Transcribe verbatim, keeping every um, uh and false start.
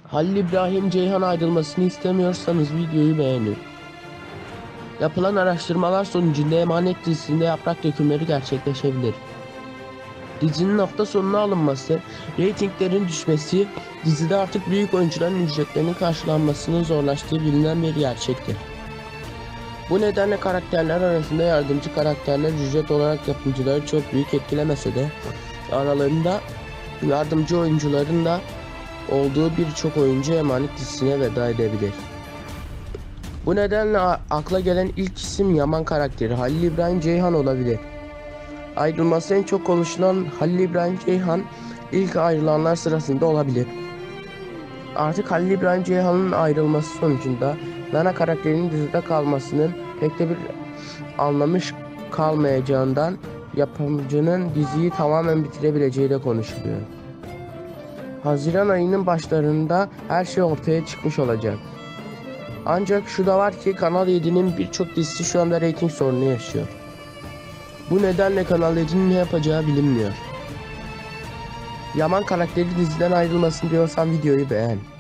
Halil İbrahim Ceyhan ayrılmasını istemiyorsanız videoyu beğenin. Yapılan araştırmalar sonucunda Emanet dizisinde yaprak dökümleri gerçekleşebilir. Dizinin hafta sonuna alınması, reytinglerin düşmesi, dizide artık büyük oyuncuların ücretlerinin karşılanmasının zorlaştığı bilinen bir gerçektir. Bu nedenle karakterler arasında yardımcı karakterler ücret olarak yapımcıları çok büyük etkilemese de aralarında yardımcı oyuncuların da olduğu birçok oyuncu Emanet dizisine veda edebilir. Bu nedenle akla gelen ilk isim Yaman karakteri Halil İbrahim Ceyhan olabilir. Ayrılması en çok konuşulan Halil İbrahim Ceyhan ilk ayrılanlar sırasında olabilir. Artık Halil İbrahim Ceyhan'ın ayrılması sonucunda Nana karakterinin dizide kalmasının pek de bir anlamı kalmayacağından yapımcının diziyi tamamen bitirebileceği de konuşuluyor. Haziran ayının başlarında her şey ortaya çıkmış olacak. Ancak şu da var ki Kanal yedi'nin birçok dizisi şu anda reyting sorunu yaşıyor. Bu nedenle Kanal yedi'nin ne yapacağı bilinmiyor. Yaman karakteri diziden ayrılmasın diyorsan videoyu beğen.